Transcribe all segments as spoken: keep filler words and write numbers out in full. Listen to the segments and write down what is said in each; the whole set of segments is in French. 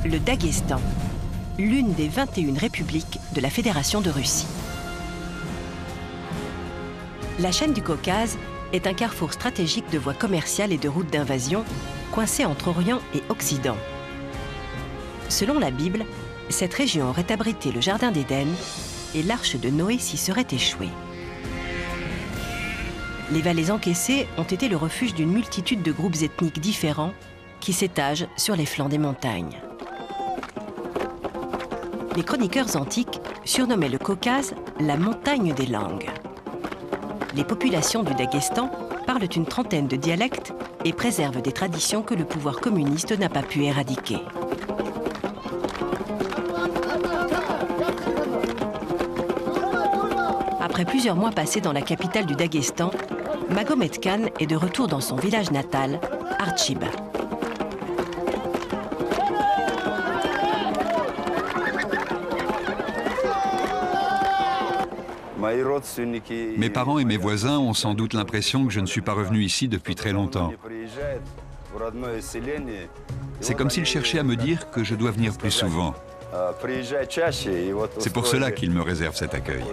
le Daghestan, l'une des vingt et une républiques de la Fédération de Russie. La chaîne du Caucase est un carrefour stratégique de voies commerciales et de routes d'invasion, coincé entre Orient et Occident. Selon la Bible, cette région aurait abrité le Jardin d'Éden et l'arche de Noé s'y serait échouée. Les vallées encaissées ont été le refuge d'une multitude de groupes ethniques différents qui s'étagent sur les flancs des montagnes. Les chroniqueurs antiques surnommaient le Caucase la montagne des langues. Les populations du Daghestan parlent une trentaine de dialectes et préservent des traditions que le pouvoir communiste n'a pas pu éradiquer. Après plusieurs mois passés dans la capitale du Daghestan, Magomed Khan est de retour dans son village natal, Artshib. Mes parents et mes voisins ont sans doute l'impression que je ne suis pas revenu ici depuis très longtemps. C'est comme s'ils cherchaient à me dire que je dois venir plus souvent. C'est pour cela qu'ils me réservent cet accueil.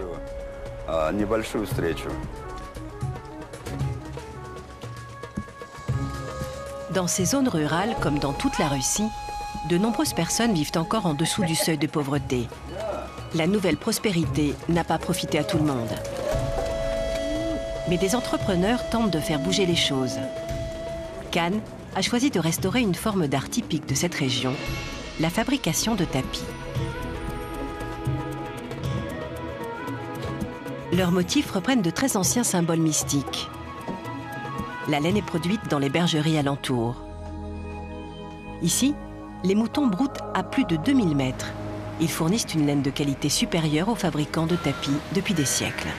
Dans ces zones rurales, comme dans toute la Russie, de nombreuses personnes vivent encore en dessous du seuil de pauvreté. La nouvelle prospérité n'a pas profité à tout le monde. Mais des entrepreneurs tentent de faire bouger les choses. Khan a choisi de restaurer une forme d'art typique de cette région, la fabrication de tapis. Leurs motifs reprennent de très anciens symboles mystiques. La laine est produite dans les bergeries alentours. Ici, les moutons broutent à plus de deux mille mètres. Ils fournissent une laine de qualité supérieure aux fabricants de tapis depuis des siècles.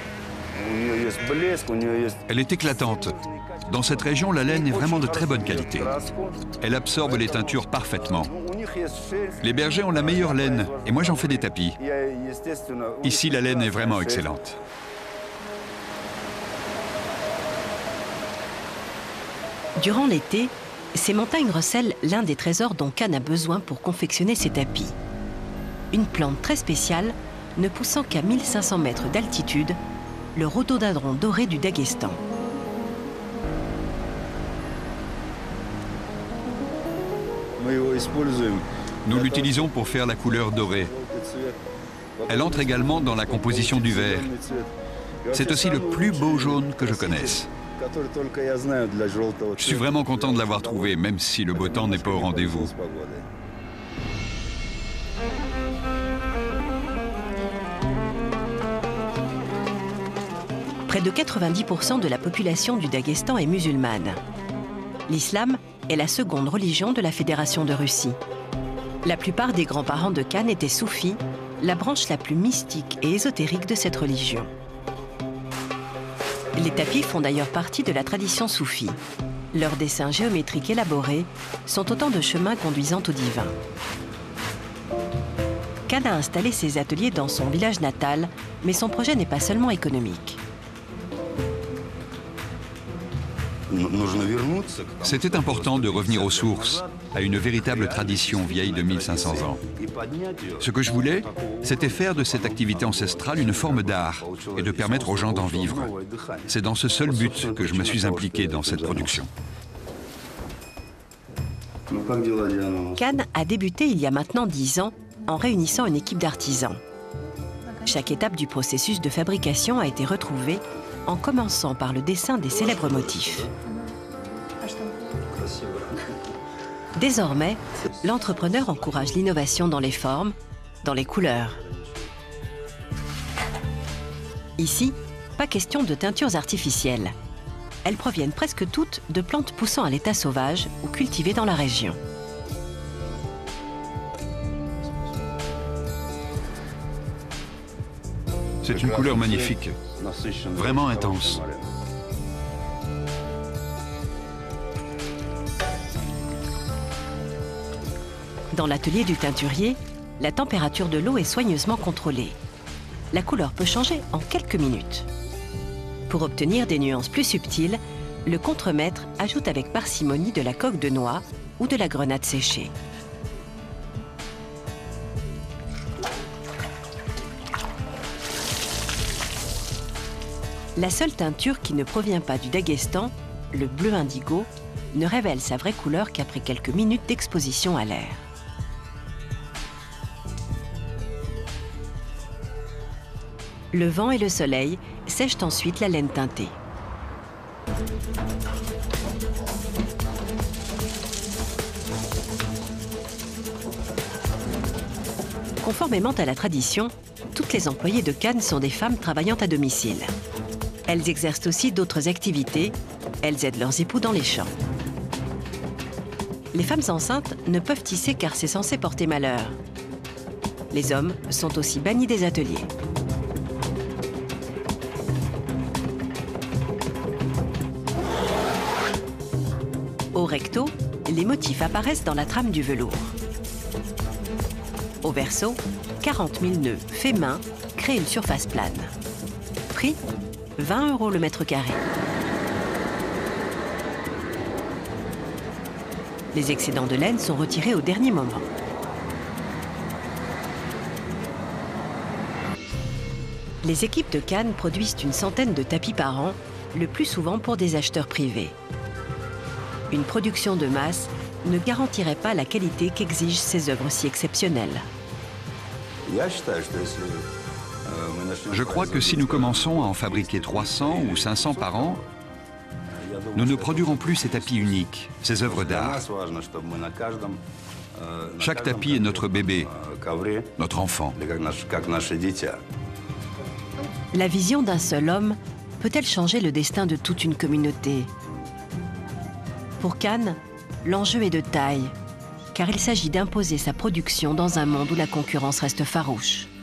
Elle est éclatante. Dans cette région, la laine est vraiment de très bonne qualité. Elle absorbe les teintures parfaitement. Les bergers ont la meilleure laine, et moi j'en fais des tapis. Ici, la laine est vraiment excellente. Durant l'été, ces montagnes recèlent l'un des trésors dont Khan a besoin pour confectionner ses tapis. Une plante très spéciale, ne poussant qu'à mille cinq cents mètres d'altitude, le rhododendron doré du Daghestan. Nous l'utilisons pour faire la couleur dorée. Elle entre également dans la composition du verre. C'est aussi le plus beau jaune que je connaisse. Je suis vraiment content de l'avoir trouvé, même si le beau temps n'est pas au rendez-vous. Près de quatre-vingt-dix pour cent de la population du Daghestan est musulmane. L'islam est la seconde religion de la Fédération de Russie. La plupart des grands-parents de Khan étaient soufis, la branche la plus mystique et ésotérique de cette religion. Les tapis font d'ailleurs partie de la tradition soufie. Leurs dessins géométriques élaborés sont autant de chemins conduisant au divin. Khan a installé ses ateliers dans son village natal, mais son projet n'est pas seulement économique. C'était important de revenir aux sources, à une véritable tradition vieille de mille cinq cents ans. Ce que je voulais, c'était faire de cette activité ancestrale une forme d'art et de permettre aux gens d'en vivre. C'est dans ce seul but que je me suis impliqué dans cette production. Khan a débuté il y a maintenant dix ans en réunissant une équipe d'artisans. Chaque étape du processus de fabrication a été retrouvée, en commençant par le dessin des célèbres motifs. Désormais, l'entrepreneur encourage l'innovation dans les formes, dans les couleurs. Ici, pas question de teintures artificielles. Elles proviennent presque toutes de plantes poussant à l'état sauvage ou cultivées dans la région. C'est une couleur magnifique, vraiment intense. Dans l'atelier du teinturier, la température de l'eau est soigneusement contrôlée. La couleur peut changer en quelques minutes. Pour obtenir des nuances plus subtiles, le contremaître ajoute avec parcimonie de la coque de noix ou de la grenade séchée. La seule teinture qui ne provient pas du Daghestan, le bleu indigo, ne révèle sa vraie couleur qu'après quelques minutes d'exposition à l'air. Le vent et le soleil sèchent ensuite la laine teintée. Conformément à la tradition, toutes les employées de Cannes sont des femmes travaillant à domicile. Elles exercent aussi d'autres activités. Elles aident leurs époux dans les champs. Les femmes enceintes ne peuvent tisser car c'est censé porter malheur. Les hommes sont aussi bannis des ateliers. Au recto, les motifs apparaissent dans la trame du velours. Au verso, quarante mille nœuds faits main créent une surface plane. Prix, vingt euros le mètre carré. Les excédents de laine sont retirés au dernier moment. Les équipes de Cannes produisent une centaine de tapis par an, le plus souvent pour des acheteurs privés. Une production de masse ne garantirait pas la qualité qu'exigent ces œuvres si exceptionnelles. Je crois que si nous commençons à en fabriquer trois cents ou cinq cents par an, nous ne produirons plus ces tapis uniques, ces œuvres d'art. Chaque tapis est notre bébé, notre enfant. La vision d'un seul homme peut-elle changer le destin de toute une communauté? Pour Cannes, l'enjeu est de taille, car il s'agit d'imposer sa production dans un monde où la concurrence reste farouche.